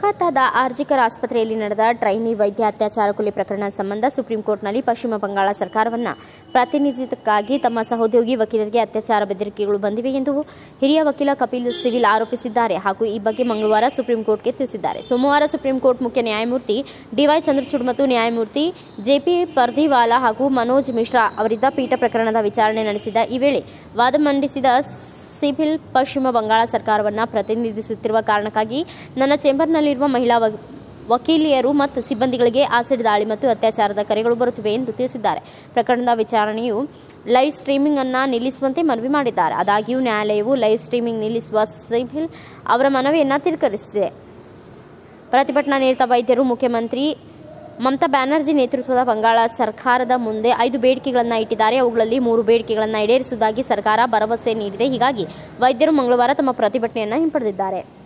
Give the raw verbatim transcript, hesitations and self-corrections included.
ಕೋಲ್ಕತ್ತಾದ ಆರ್ಜಿಕರ್ ಆಸ್ಪತ್ರೆಯಲ್ಲಿ ನಡೆದ ಟ್ರೈನಿ ವೈದ್ಯ ಅತ್ಯಾಚಾರ ಕೊಲೆ ಪ್ರಕರಣ ಸಂಬಂಧ ಸುಪ್ರೀಂ ಕೋರ್ಟ್ನಲ್ಲಿ ಪಶ್ಚಿಮ ಬಂಗಾಳ ಸರ್ಕಾರವನ್ನು ಪ್ರತಿನಿಧಿಸಕ್ಕಾಗಿ ತಮ್ಮ ಸಹೋದ್ಯೋಗಿ ವಕೀಲರಿಗೆ ಅತ್ಯಾಚಾರ ಬೆದರಿಕೆಗಳು ಬಂದಿವೆ ಎಂದು ಹಿರಿಯ ವಕೀಲ ಕಪಿಲ್ ಸಿವಿಲ್ ಆರೋಪಿಸಿದ್ದಾರೆ ಹಾಗೂ ಈ ಬಗ್ಗೆ ಮಂಗಳವಾರ ಸುಪ್ರೀಂ ಕೋರ್ಟ್ಗೆ ತಿಳಿಸಿದ್ದಾರೆ. ಸೋಮವಾರ ಸುಪ್ರೀಂ ಕೋರ್ಟ್ ಮುಖ್ಯ ನ್ಯಾಯಮೂರ್ತಿ ಡಿವೈ ಚಂದ್ರಚೂಡ್ ಮತ್ತು ನ್ಯಾಯಮೂರ್ತಿ ಜೆಪಿ ಪರ್ದಿವಾಲಾ ಹಾಗೂ ಮನೋಜ್ ಮಿಶ್ರಾ ಅವರಿದ್ದ ಪೀಠ ಪ್ರಕರಣದ ವಿಚಾರಣೆ ನಡೆಸಿದ ಈ ವೇಳೆ ವಾದ ಮಂಡಿಸಿದ ಸಿವಿಲ್ ಪಶ್ಚಿಮ ಬಂಗಾಳ ಸರ್ಕಾರವನ್ನು ಪ್ರತಿನಿಧಿಸುತ್ತಿರುವ ಕಾರಣಕ್ಕಾಗಿ ನನ್ನ ಚೇಂಬರ್ನಲ್ಲಿರುವ ಮಹಿಳಾ ವಕೀಲಿಯರು ಮತ್ತು ಸಿಬ್ಬಂದಿಗಳಿಗೆ ಆಸಿಡ್ ದಾಳಿ ಮತ್ತು ಅತ್ಯಾಚಾರದ ಕರೆಗಳು ಬರುತ್ತಿವೆ ಎಂದು ತಿಳಿಸಿದ್ದಾರೆ. ಪ್ರಕರಣದ ವಿಚಾರಣೆಯು ಲೈವ್ ಸ್ಟ್ರೀಮಿಂಗ್ ಅನ್ನು ನಿಲ್ಲಿಸುವಂತೆ ಮನವಿ ಮಾಡಿದ್ದಾರೆ. ಆದಾಗ್ಯೂ ನ್ಯಾಯಾಲಯವು ಲೈವ್ ಸ್ಟ್ರೀಮಿಂಗ್ ನಿಲ್ಲಿಸುವ ಸಿವಿಲ್ ಅವರ ಮನವಿಯನ್ನು ತಿರಸ್ಕರಿಸಿದೆ. ಪ್ರತಿಭಟನಾ ನಿರತ ವೈದ್ಯರು ಮುಖ್ಯಮಂತ್ರಿ ಮಮತಾ ಬ್ಯಾನರ್ಜಿ ನೇತೃತ್ವದ ಬಂಗಾಳ ಸರ್ಕಾರದ ಮುಂದೆ ಐದು ಬೇಡಿಕೆಗಳನ್ನು ಇಟ್ಟಿದ್ದಾರೆ. ಅವುಗಳಲ್ಲಿ ಮೂರು ಬೇಡಿಕೆಗಳನ್ನು ಈಡೇರಿಸುವುದಾಗಿ ಸರ್ಕಾರ ಭರವಸೆ ನೀಡಿದೆ. ಹೀಗಾಗಿ ವೈದ್ಯರು ಮಂಗಳವಾರ ತಮ್ಮ ಪ್ರತಿಭಟನೆಯನ್ನು ಹಿಂಪಡೆದಿದ್ದಾರೆ.